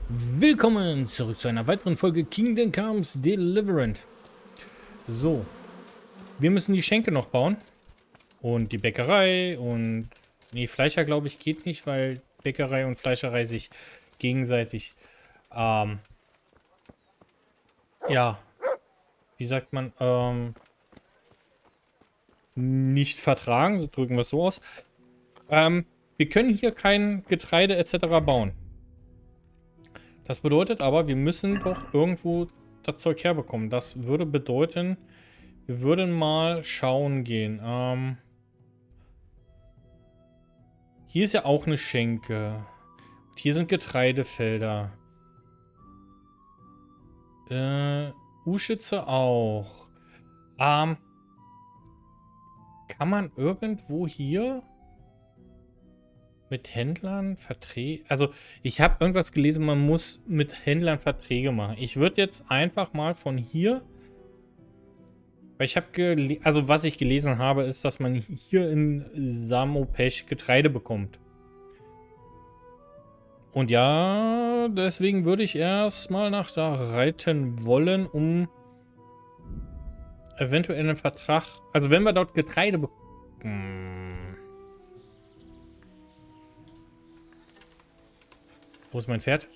Willkommen zurück zu einer weiteren Folge Kingdom Comes Deliverance. So, wir müssen die Schenke noch bauen. Und die Bäckerei und... Nee, Fleischer glaube ich geht nicht, weil Bäckerei und Fleischerei sich gegenseitig... ja, wie sagt man? Nicht vertragen, so drücken wir es so aus. Wir können hier kein Getreide etc. bauen. Das bedeutet aber, wir müssen doch irgendwo das Zeug herbekommen. Das würde bedeuten, wir würden mal schauen gehen. Hier ist ja auch eine Schenke. Und hier sind Getreidefelder. U-Schütze auch. Kann man irgendwo hier mit Händlern Verträge... Also, ich habe irgendwas gelesen, man muss mit Händlern Verträge machen. Ich würde jetzt einfach mal von hier... Weil ich habe also was ich gelesen habe, ist, dass man hier in Samopech Getreide bekommt. Und ja, deswegen würde ich erstmal nach da reiten wollen, um eventuell einen Vertrag... Also wenn wir dort Getreide bekommen... Wo ist mein Pferd?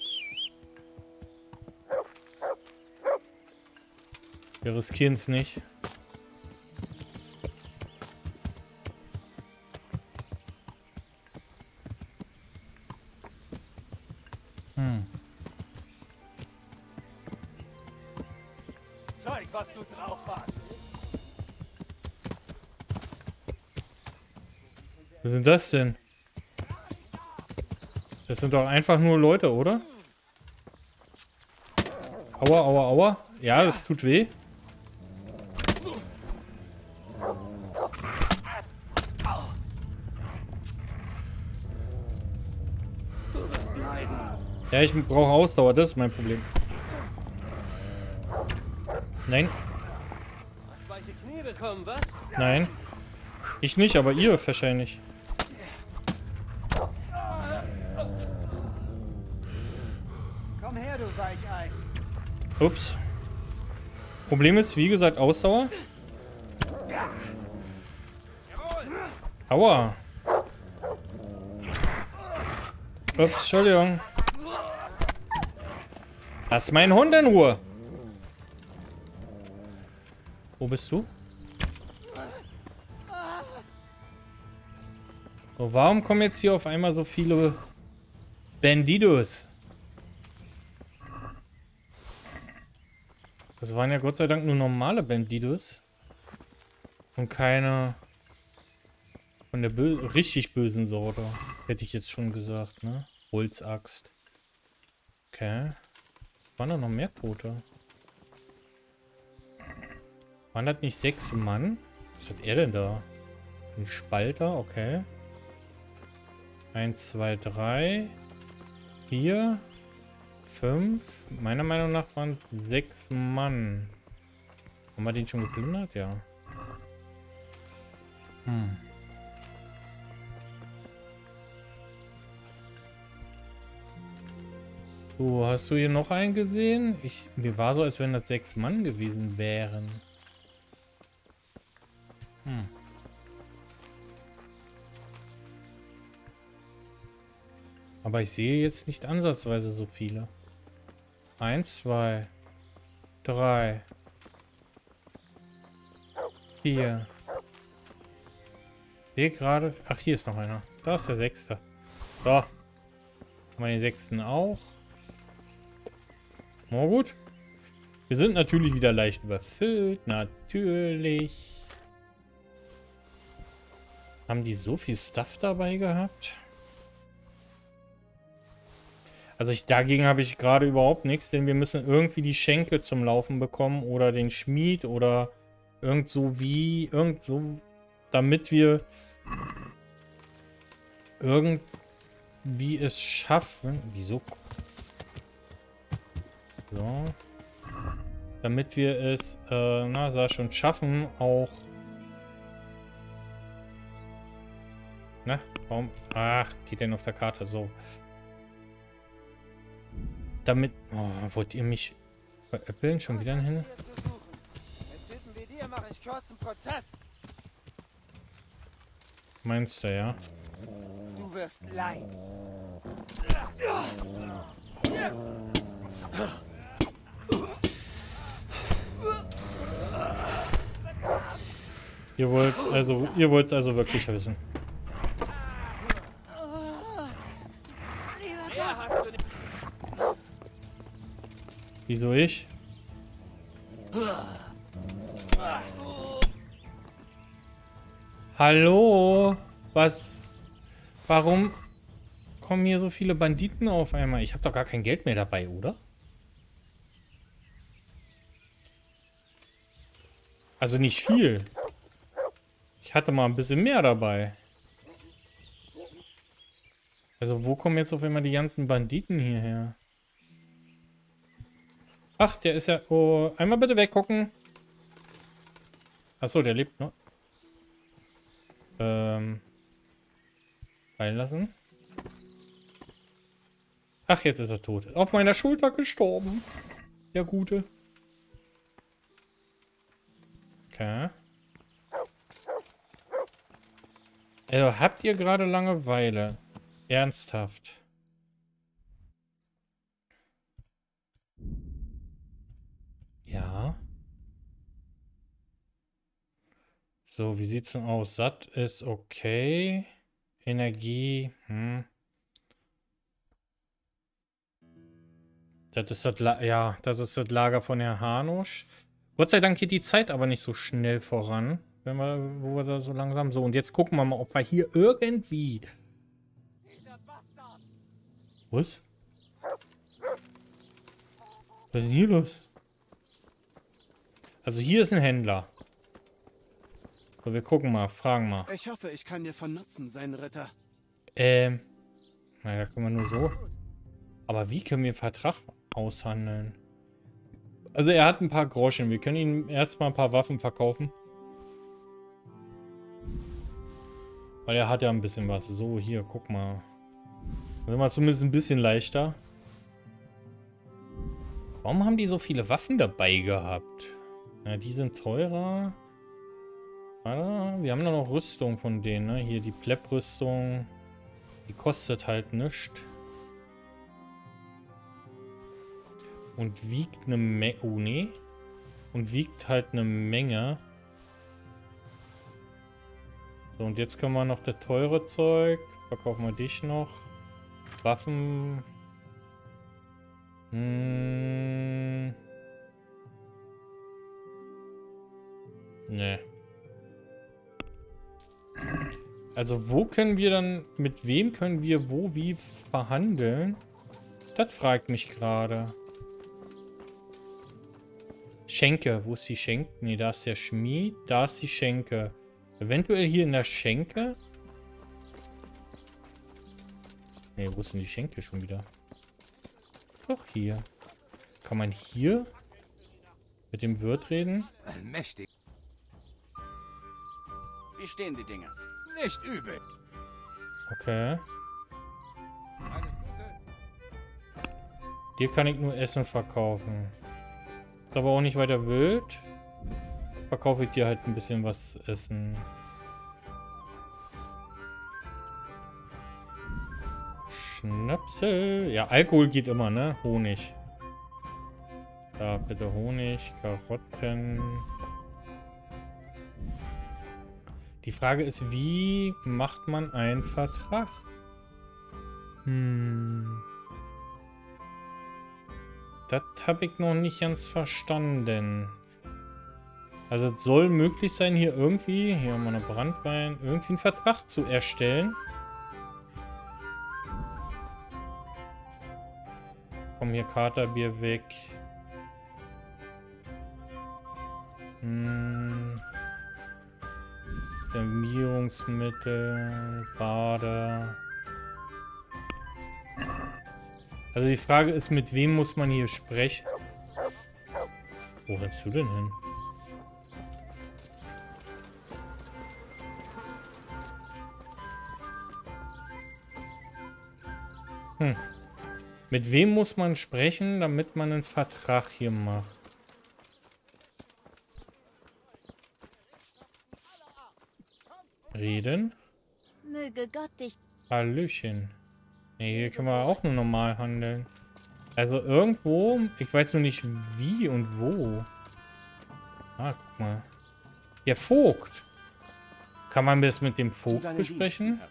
Wir riskieren es nicht. Zeig, was du drauf hast. Was sind das denn? Das sind doch einfach nur Leute, oder? Aua, aua, aua. Ja, das tut weh. Du wirst leiden. Ja, ich brauche Ausdauer, das ist mein Problem. Nein, Hast weiche Knie bekommen, was? nein. Ich nicht, aber ihr wahrscheinlich. Komm her, du Weichei. Ups. Problem ist, wie gesagt, Ausdauer. Aua. Ups, Entschuldigung. Lass meinen Hund in Ruhe. Wo bist du? So, warum kommen jetzt hier auf einmal so viele Bandidos? Das waren ja Gott sei Dank nur normale Bandidos. Und keine von der richtig bösen Sorte. Hätte ich jetzt schon gesagt, ne? Holzaxt. Okay. Waren da noch mehr Tote? Waren das nicht 6 Mann? Was hat er denn da? Ein Spalter, okay. 1, 2, 3, 4, 5. Meiner Meinung nach waren es 6 Mann. Haben wir den schon geplündert? Ja. So, hast du hier noch einen gesehen? Mir war so, als wenn das 6 Mann gewesen wären. Aber ich sehe jetzt nicht ansatzweise so viele. 1, 2, 3, 4. Ich sehe gerade... Ach, hier ist noch einer. Da ist der 6. So. Haben wir den 6. auch. Na gut. Wir sind natürlich wieder leicht überfüllt. Natürlich. Haben die so viel Stuff dabei gehabt? Also dagegen habe ich gerade überhaupt nichts, denn wir müssen irgendwie die Schenke zum Laufen bekommen oder den Schmied oder irgend so, damit wir irgendwie es schaffen. Wieso? So. Damit wir es, schon schaffen, auch... Na, warum? Ach, geht denn auf der Karte so. damit... Oh, wollt ihr mich veräppeln? Schon wieder hin? Mit Typen wie dir mache ich kurzen Prozess. Meinst du, ja? Du wirst leiden. Ihr wollt es also wirklich wissen. Wieso ich? Hallo? Was? Warum kommen hier so viele Banditen auf einmal? Ich habe doch gar kein Geld mehr dabei, oder? Also nicht viel. Ich hatte mal ein bisschen mehr dabei. Also wo kommen jetzt auf einmal die ganzen Banditen hierher? Ach, der ist ja... Oh, einmal bitte weggucken. Achso, der lebt noch. Reinlassen. Ach, jetzt ist er tot. Auf meiner Schulter gestorben. Der Gute. Okay. Also, habt ihr gerade Langeweile? Ernsthaft. Ja. So, wie sieht's denn aus? Satt ist okay. Energie. Das ist das ist das Lager von Herrn Hanusch. Gott sei Dank geht die Zeit aber nicht so schnell voran, wo wir da so langsam... So, und jetzt gucken wir mal, ob wir hier irgendwie... Was? Was ist denn hier los? Also hier ist ein Händler. So, wir gucken mal, fragen mal. Ich hoffe, ich kann dir von Nutzen sein, Ritter. Naja, können wir nur so. Aber wie können wir einen Vertrag aushandeln? Also er hat ein paar Groschen. Wir können ihm erstmal ein paar Waffen verkaufen. Weil er hat ja ein bisschen was. So, hier, guck mal. Dann sind wir zumindest ein bisschen leichter. Warum haben die so viele Waffen dabei gehabt? Ja, die sind teurer. Ah, wir haben da noch Rüstung von denen, ne? Hier die Pleb-Rüstung. Die kostet halt nichts. Und wiegt eine Menge. Oh, nee. Und wiegt halt eine Menge. So, und jetzt können wir noch das teure Zeug. Verkaufen wir dich noch. Waffen. Nee. Also wo können wir dann, mit wem können wir wo wie verhandeln? Das fragt mich gerade. Schenke, wo ist die Schenke? Ne, da ist der Schmied, da ist die Schenke. Eventuell hier in der Schenke? Ne, wo ist denn die Schenke schon wieder? Doch hier. Kann man hier mit dem Wirt reden? Mächtig. Wie stehen die Dinge? Nicht übel. Okay. Alles Gute. Dir kann ich nur Essen verkaufen. Ist aber auch nicht weiter wild. Verkaufe ich dir halt ein bisschen was zu essen. Schnapsel. Ja, Alkohol geht immer, ne? Honig. Da, bitte Honig, Karotten. Die Frage ist, wie macht man einen Vertrag? Das habe ich noch nicht ganz verstanden. Also es soll möglich sein, hier irgendwie, hier haben wir eine Brandwein, irgendwie einen Vertrag zu erstellen. Komm, hier Katerbier weg. Konservierungsmittel, Bade. Also die Frage ist, mit wem muss man hier sprechen? Wo rennst du denn hin? Mit wem muss man sprechen, damit man einen Vertrag hier macht? Reden? Möge Gott dich. Hallöchen. Nee, hier können wir auch nur normal handeln. Also irgendwo, ich weiß nur nicht wie und wo. Ah, guck mal. Der Vogt. Kann man das mit dem Vogt besprechen?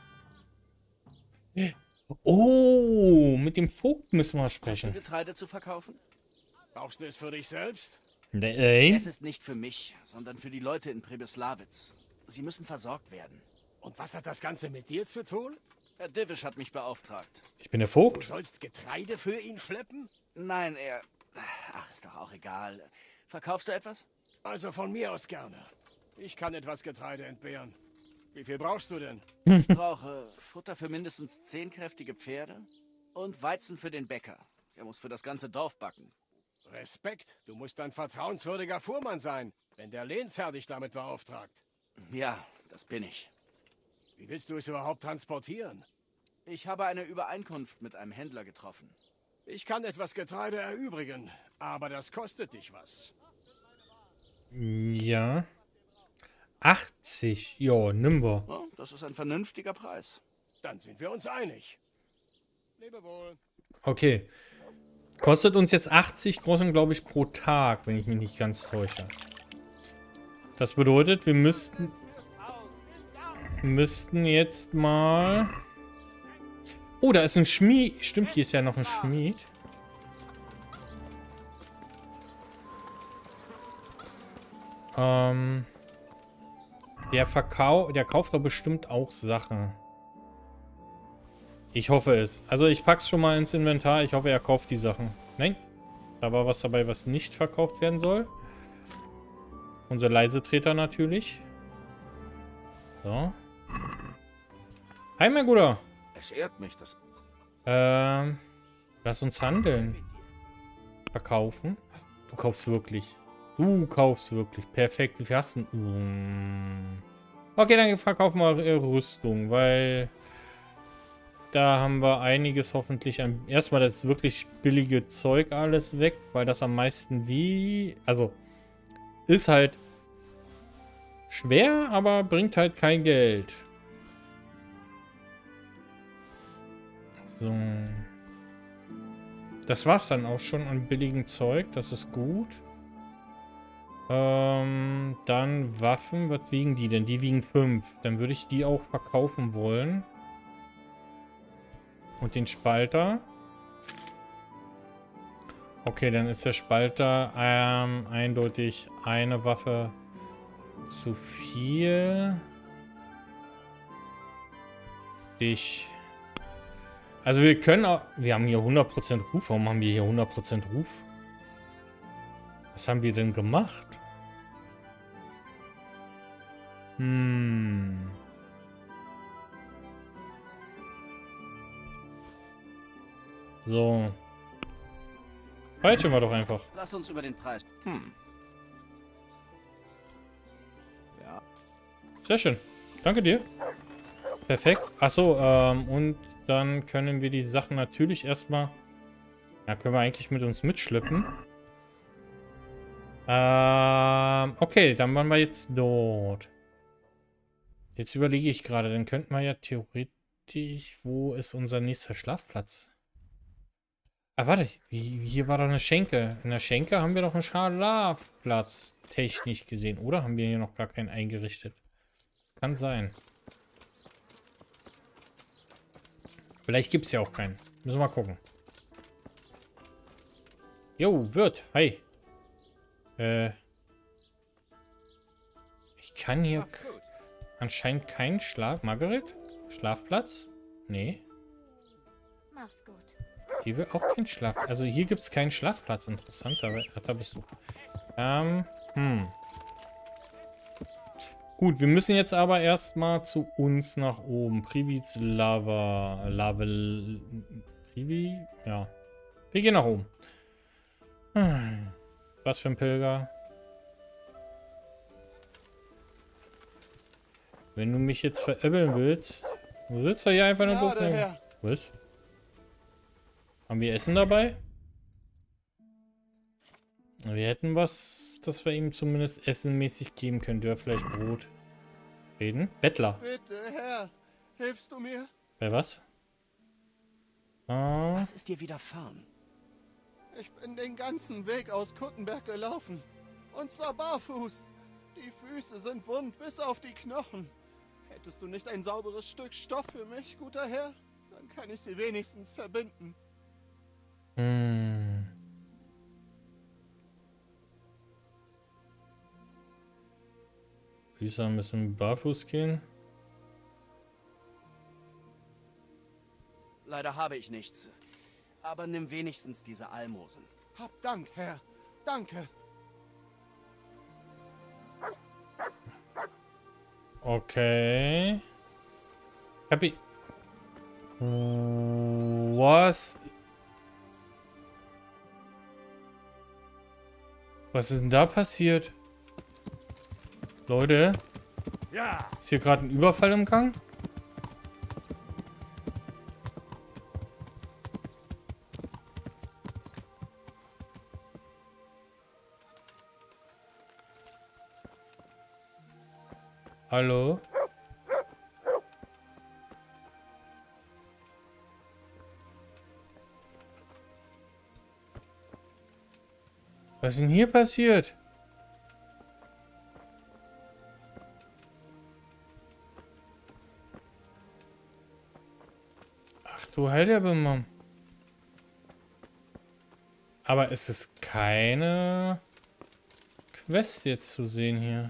Oh, mit dem Vogt müssen wir Hast du sprechen. Getreide zu verkaufen? Brauchst du es für dich selbst? Nee. Es ist nicht für mich, sondern für die Leute in Pribislawitz. Sie müssen versorgt werden. Und was hat das Ganze mit dir zu tun? Herr Divish hat mich beauftragt. Ich bin der Du Vogt. sollst Getreide für ihn schleppen? Nein, er... Ach, ist doch auch egal. Verkaufst du etwas? Also von mir aus gerne. Ich kann etwas Getreide entbehren. Wie viel brauchst du denn? Ich brauche Futter für mindestens 10 kräftige Pferde und Weizen für den Bäcker. Er muss für das ganze Dorf backen. Respekt, du musst ein vertrauenswürdiger Fuhrmann sein, wenn der Lehnsherr dich damit beauftragt. Ja, das bin ich. Wie willst du es überhaupt transportieren? Ich habe eine Übereinkunft mit einem Händler getroffen. Ich kann etwas Getreide erübrigen, aber das kostet dich was. Ja. 80. Ja, nimm wir. Ja, das ist ein vernünftiger Preis. Dann sind wir uns einig. Lebe wohl. Okay. Kostet uns jetzt 80 Groschen, glaube ich, pro Tag, wenn ich mich nicht ganz täusche. Das bedeutet, wir müssten jetzt mal... Oh, da ist ein Schmied. Stimmt, hier ist ja noch ein Schmied. Der kauft doch bestimmt auch Sachen. Ich hoffe es. Also ich pack's schon mal ins Inventar. Ich hoffe, er kauft die Sachen. Nein. Da war was dabei, was nicht verkauft werden soll. Unser Leisetreter natürlich. So. Hi, mein Guter. Es ehrt mich, dass... Lass uns handeln. Verkaufen. Du kaufst wirklich. Du kaufst wirklich. Perfekt. Wie viel hast du denn? Okay, dann verkaufen wir Rüstung, weil da haben wir einiges hoffentlich. Erstmal das wirklich billige Zeug alles weg, weil das am meisten also ist halt schwer, aber bringt halt kein Geld. So. Das war's dann auch schon an billigem Zeug. Das ist gut. Dann Waffen. Was wiegen die denn? Die wiegen 5. Dann würde ich die auch verkaufen wollen. Und den Spalter. Okay, dann ist der Spalter eindeutig eine Waffe zu viel. Also wir können auch... Wir haben hier 100% Ruf. Warum haben wir hier 100% Ruf? Was haben wir denn gemacht? So. Falschen wir doch einfach. Lass uns über den Preis... Ja. Sehr schön. Danke dir. Perfekt. Achso, und dann können wir die Sachen natürlich erstmal... Ja, können wir eigentlich mit uns mitschleppen. Okay, dann waren wir jetzt dort. Jetzt überlege ich gerade, dann könnten wir ja theoretisch... Wo ist unser nächster Schlafplatz? Ah, warte. Hier war doch eine Schenke. In der Schenke haben wir doch einen Schlafplatz technisch gesehen. Oder haben wir hier noch gar keinen eingerichtet? Kann sein. Vielleicht gibt es ja auch keinen. Müssen wir mal gucken. Jo, Wirt. Hi. Ich kann hier anscheinend keinen Margaret? Schlafplatz? Nee. Mach's gut. Hier will auch kein Schlaf. Also hier gibt es keinen Schlafplatz. Interessant, aber da bist du. Gut, wir müssen jetzt aber erstmal zu uns nach oben. Privis Privi? Ja. Wir gehen nach oben. Was für ein Pilger. Wenn du mich jetzt veräppeln willst, du sitzt doch hier einfach nur doof. Was? Haben wir Essen dabei? Wir hätten was, das wir ihm zumindest essenmäßig geben können. Wäre vielleicht Brot. Reden? Bettler. Bitte, Herr, hilfst du mir? Bei was? Ah, Was ist dir widerfahren? Ich bin den ganzen Weg aus Kuttenberg gelaufen. Und zwar barfuß. Die Füße sind wund bis auf die Knochen. Hättest du nicht ein sauberes Stück Stoff für mich, guter Herr? Dann kann ich sie wenigstens verbinden. hm. Füße müssen barfuß gehen. Leider habe ich nichts. Aber nimm wenigstens diese Almosen. Hab Dank, Herr. Danke. Okay. Happy. Was? Was ist denn da passiert? Leute, Ja, ist hier gerade ein Überfall im Gang? Hallo? Was ist denn hier passiert? Ach du Heilige. Aber es ist keine Quest jetzt zu sehen hier.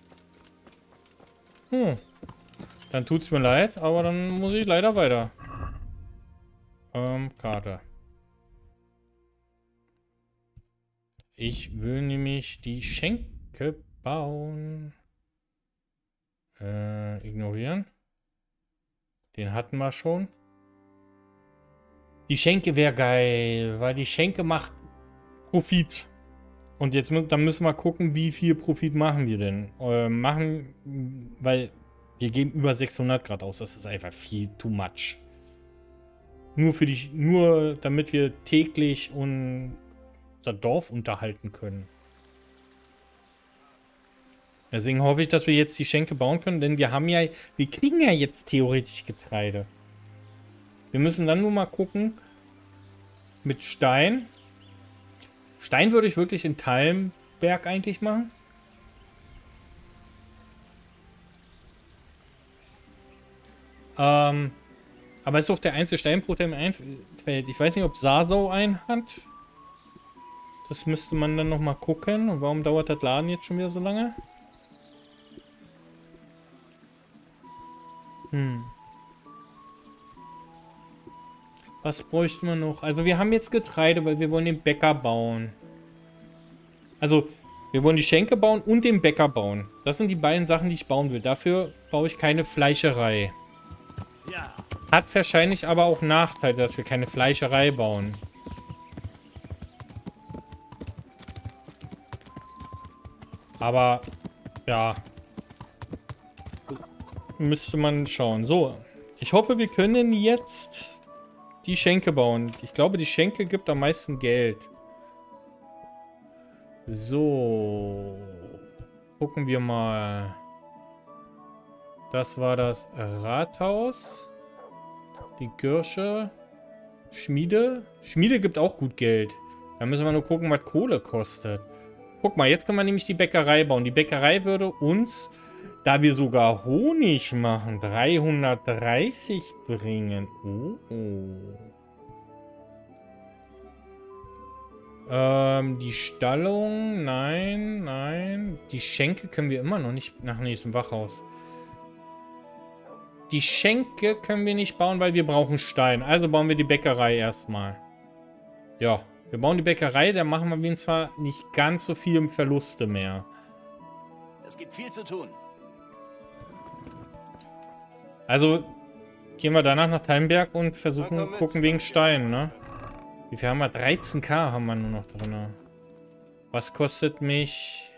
Dann tut's mir leid, aber dann muss ich leider weiter. Karte. Ich will nämlich die Schenke bauen. Ignorieren. Den hatten wir schon. Die Schenke wäre geil, weil die Schenke macht Profit. Und jetzt dann müssen wir gucken, wie viel Profit machen wir denn. Weil wir geben über 600 Grad aus. Das ist einfach viel too much. Nur damit wir täglich unser Dorf unterhalten können. Deswegen hoffe ich, dass wir jetzt die Schenke bauen können, denn wir kriegen ja jetzt theoretisch Getreide. Wir müssen dann nur mal gucken mit Stein. Stein würde ich wirklich in Talmberg eigentlich machen. Aber es ist auch der einzige Steinbruch, der mir einfällt. Ich weiß nicht, ob Sasau einen hat. Das müsste man dann noch mal gucken. Und warum dauert das Laden jetzt schon wieder so lange? Was bräuchten wir noch? Also wir haben jetzt Getreide, weil wir wollen den Bäcker bauen. Also wir wollen die Schenke bauen und den Bäcker bauen. Das sind die beiden Sachen, die ich bauen will. Dafür baue ich keine Fleischerei. ja. Hat wahrscheinlich aber auch Nachteile, dass wir keine Fleischerei bauen. Aber, ja. Müsste man schauen. So, ich hoffe, wir können jetzt die Schenke bauen. Ich glaube, die Schenke gibt am meisten Geld. So. Gucken wir mal. Das war das Rathaus. Die Kirche. Schmiede. Schmiede gibt auch gut Geld. Da müssen wir nur gucken, was Kohle kostet. Guck mal, jetzt kann man nämlich die Bäckerei bauen. Die Bäckerei würde uns, da wir sogar Honig machen, 330 bringen. Die Stallung, nein, nein. Die Schenke können wir immer noch nicht nach nächstem Wachhaus. Die Schenke können wir nicht bauen, weil wir brauchen Stein. Also bauen wir die Bäckerei erstmal. Ja, wir bauen die Bäckerei, da machen wir zwar nicht ganz so viel Verluste mehr. Es gibt viel zu tun. Also gehen wir danach nach Talmberg und versuchen, gucken wegen Stein, ne? Wie viel haben wir? 13.000 haben wir nur noch drin. Was kostet mich...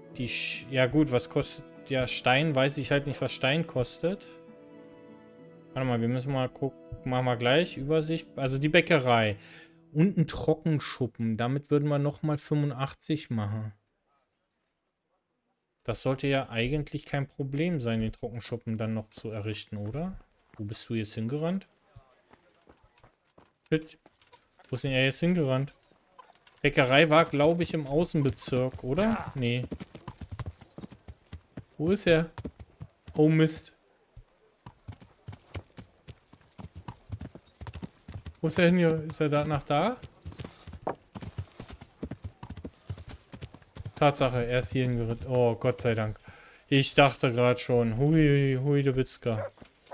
Ja gut, was kostet... Ja, Stein weiß ich halt nicht, was Stein kostet. Warte mal, wir müssen mal gucken. Machen wir gleich Übersicht. Also die Bäckerei. Und ein Trockenschuppen. Damit würden wir nochmal 85 machen. Das sollte ja eigentlich kein Problem sein, den Trockenschuppen dann noch zu errichten, oder? Wo bist du jetzt hingerannt? Shit. Wo ist denn er jetzt hingerannt? Bäckerei war, glaube ich, im Außenbezirk, oder? Nee. Wo ist er? Oh Mist. Wo ist er hin hier? Ist er da nach da? Tatsache, er ist hier hingeritten. Oh, Gott sei Dank. Ich dachte gerade schon. Hui, hui, der Witzka.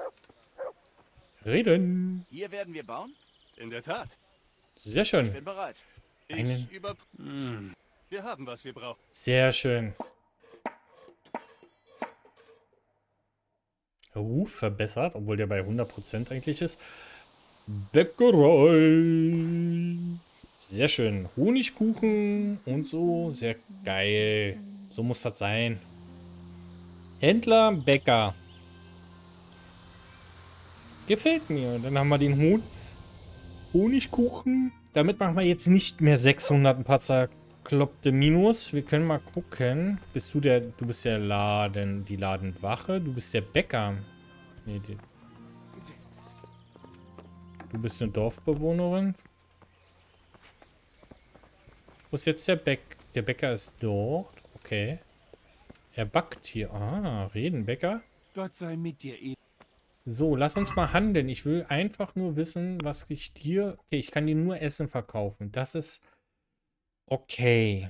Reden. Hier werden wir bauen? In der Tat. Sehr Ich schön. bin bereit. Einen- Wir haben, was wir brauchen. Sehr schön. Ruf verbessert, obwohl der bei 100% eigentlich ist. Bäckerei. Sehr schön. Honigkuchen und so. Sehr geil. So muss das sein. Händler, Bäcker. Gefällt mir. Dann haben wir den Honigkuchen. Damit machen wir jetzt nicht mehr 600 ein paar zerkloppte Minus. Wir können mal gucken. Du bist der die Ladenwache. Du bist der Bäcker. Nee, du bist eine Dorfbewohnerin. Wo ist jetzt der Bäcker? Der Bäcker ist dort. Okay. Er backt hier. Ah, Redenbäcker. Gott sei mit dir, So, lass uns mal handeln. Ich will einfach nur wissen, was ich dir... Okay, ich kann dir nur Essen verkaufen. Das ist okay.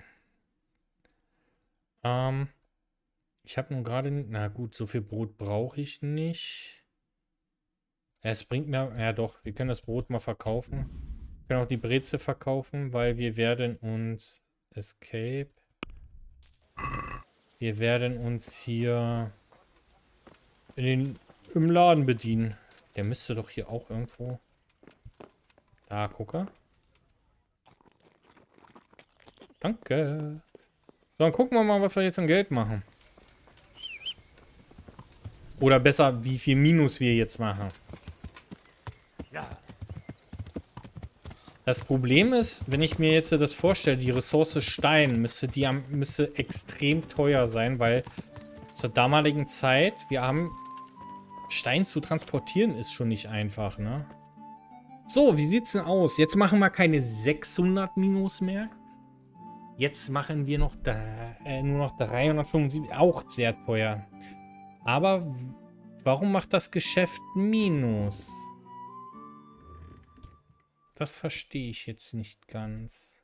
Ich habe nun gerade... Na gut, so viel Brot brauche ich nicht. Ja, es bringt mir... Ja doch, wir können das Brot mal verkaufen. Wir können auch die Brezel verkaufen, weil wir werden uns... Escape. Wir werden uns hier... im Laden bedienen. Der müsste doch hier auch irgendwo... Da, gucke. Danke. So, dann gucken wir mal, was wir jetzt an Geld machen. Oder besser, wie viel Minus wir jetzt machen. Ja. Das Problem ist, wenn ich mir jetzt das vorstelle, die Ressource Stein müsste extrem teuer sein, weil zur damaligen Zeit, wir haben... Stein zu transportieren ist schon nicht einfach, ne? So, wie sieht's denn aus? Jetzt machen wir keine 600 Minus mehr. Jetzt machen wir noch nur noch 375. Auch sehr teuer. Aber warum macht das Geschäft Minus? Das verstehe ich jetzt nicht ganz.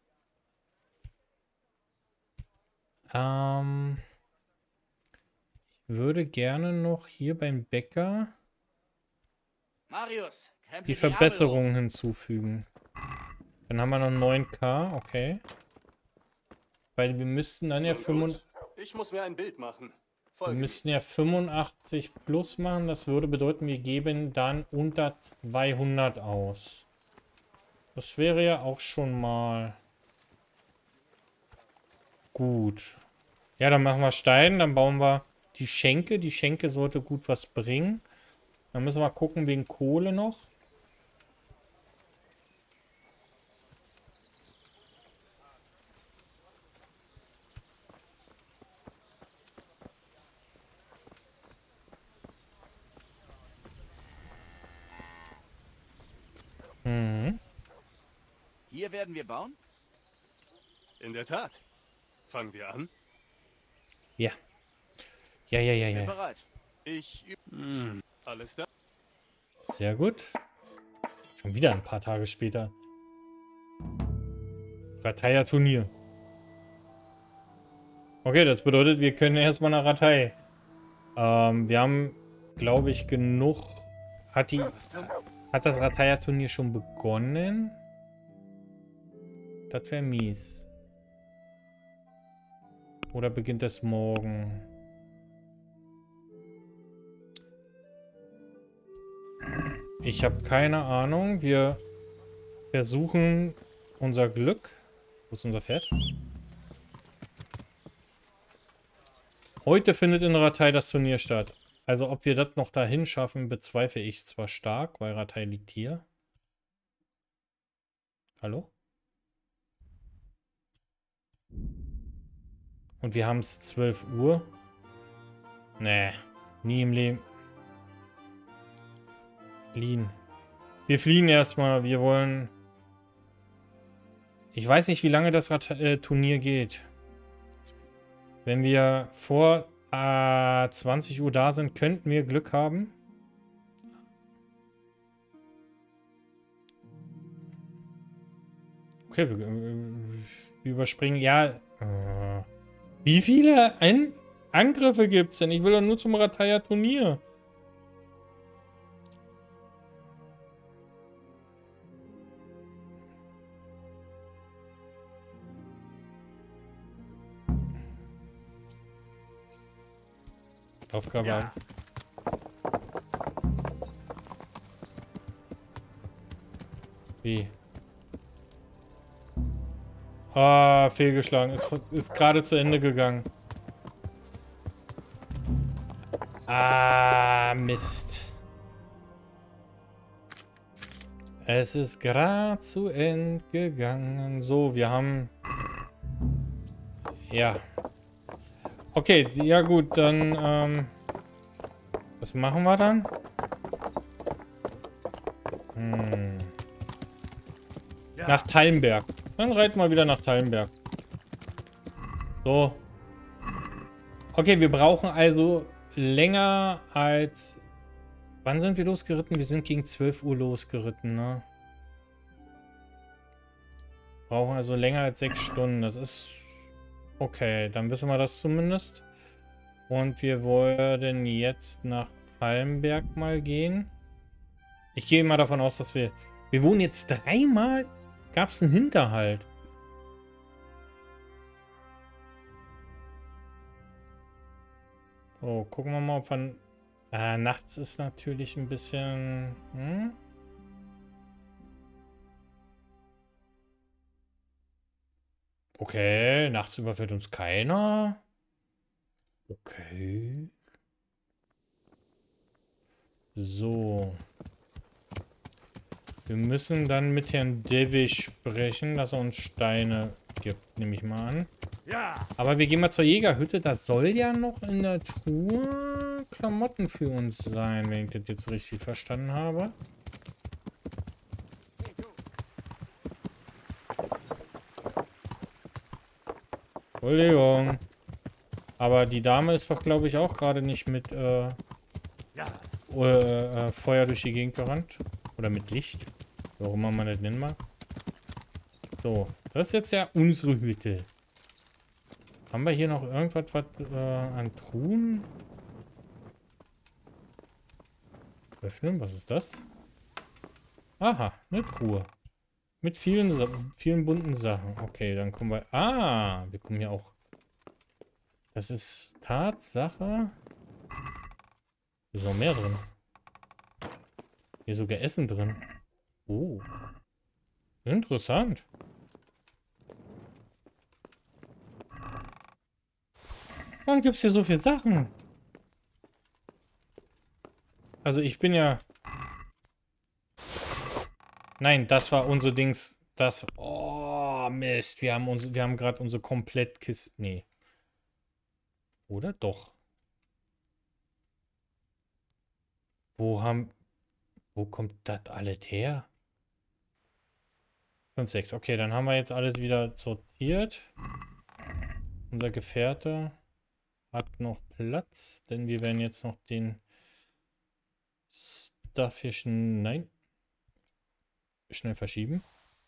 Ich würde gerne noch hier beim Bäcker Marius, die Verbesserungen hinzufügen. Dann haben wir noch 9K, okay. Weil wir müssten dann ja Ich muss mir ein Bild machen. wir Folge müssten ja 85 plus machen. Das würde bedeuten, wir geben dann unter 200 aus. Das wäre ja auch schon mal gut. Ja, dann machen wir Stein, dann bauen wir die Schenke. Die Schenke sollte gut was bringen. Dann müssen wir gucken wegen Kohle noch. Mhm. Hier werden wir bauen? In der Tat. Fangen wir an. Ja. Ja, ja, ja, Ich bin ja. bereit. Alles da? Sehr gut. Schon wieder ein paar Tage später. Rataya-Turnier. Okay, das bedeutet, wir können erstmal nach Ratay. Wir haben, glaube ich, genug. Hat das Rataya-Turnier schon begonnen? Das wäre mies. Oder beginnt es morgen? Ich habe keine Ahnung. Wir versuchen unser Glück. Wo ist unser Pferd? Heute findet in Ratay das Turnier statt. Also ob wir das noch dahin schaffen, bezweifle ich zwar stark, weil Ratei liegt hier. Hallo? Und wir haben es 12 Uhr. Nee, nie im Leben. Fliehen. Wir fliehen erstmal. Wir wollen... Ich weiß nicht, wie lange das Turnier geht. Wenn wir vor 20 Uhr da sind, könnten wir Glück haben. Okay, wir überspringen. Ja. Wie viele Angriffe gibt es denn? Ich will doch nur zum Rataya-Turnier. Aufgabe. Ja. Wie? Ah, fehlgeschlagen. Ist gerade zu Ende gegangen. Ah, Mist. Es ist gerade zu Ende gegangen. So, wir haben... Ja. Okay, ja gut, dann, was machen wir dann? Nach Tallenberg. Dann reiten wir wieder nach Tallenberg. So. Okay, wir brauchen also länger als... Wann sind wir losgeritten? Wir sind gegen 12 Uhr losgeritten, ne? Brauchen also länger als 6 Stunden. Das ist... Okay, dann wissen wir das zumindest. Und wir wollen jetzt nach Tallenberg mal gehen. Ich gehe mal davon aus, dass wir... Wir wohnen jetzt 3-mal... Gab es einen Hinterhalt. Oh, gucken wir mal, ob wir... nachts ist natürlich ein bisschen... Okay, nachts überfällt uns keiner. Okay. So. Wir müssen dann mit Herrn Devish sprechen, dass er uns Steine gibt, nehme ich mal an. Ja. Aber wir gehen mal zur Jägerhütte. Da soll ja noch in der Truhe Klamotten für uns sein, wenn ich das jetzt richtig verstanden habe. Entschuldigung. Aber die Dame ist doch, glaube ich, auch gerade nicht mit Feuer durch die Gegend gerannt. Oder mit Licht. Warum man das nennen mag. So, das ist jetzt ja unsere Hütte. Haben wir hier noch irgendwas an Truhen? Öffnen, was ist das? Aha, eine Truhe. Mit vielen bunten Sachen. Okay, dann kommen wir... Ah, wir kommen hier auch... Das ist Tatsache... Hier ist noch mehr drin. Hier ist sogar Essen drin. Oh. Interessant. Warum gibt es hier so viele Sachen? Also ich bin ja... Nein, das war unsere Dings. Das... Oh, Mist. Wir haben gerade unsere Komplettkiste... Nee. Oder doch? Wo kommt das alles her? 5, 6. Okay, dann haben wir jetzt alles wieder sortiert. Unser Gefährte hat noch Platz, denn wir werden jetzt noch den Starfischen... Nein. Schnell verschieben.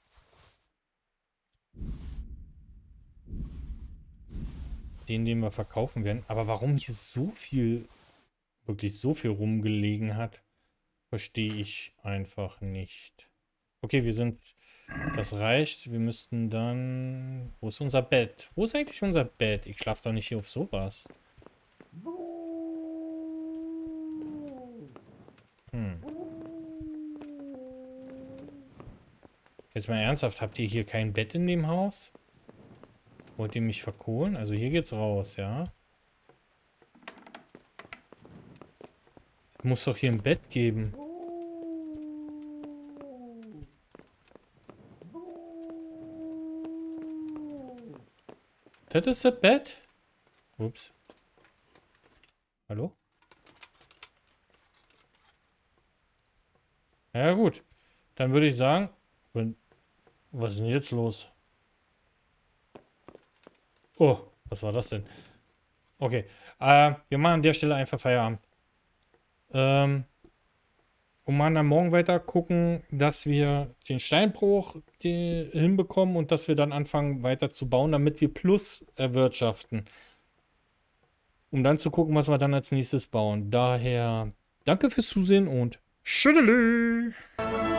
Den wir verkaufen werden. Aber warum hier so viel, wirklich so viel rumgelegen hat, verstehe ich einfach nicht. Okay, wir sind... Das reicht. Wir müssten dann... Wo ist unser Bett? Wo ist eigentlich unser Bett? Ich schlafe doch nicht hier auf sowas. Jetzt mal ernsthaft, habt ihr hier kein Bett in dem Haus? Wollt ihr mich verkohlen? Also hier geht's raus, ja? Muss doch hier ein Bett geben. Das ist das Bett? Ups. Hallo? Ja gut. Dann würde ich sagen, was ist denn jetzt los? Oh, was war das denn? Okay. Wir machen an der Stelle einfach Feierabend. Und machen dann morgen weiter gucken, dass wir den Steinbruch hinbekommen und dass wir dann anfangen weiter zu bauen, damit wir Plus erwirtschaften. Um dann zu gucken, was wir dann als nächstes bauen. Daher danke fürs Zusehen und tschüdelü!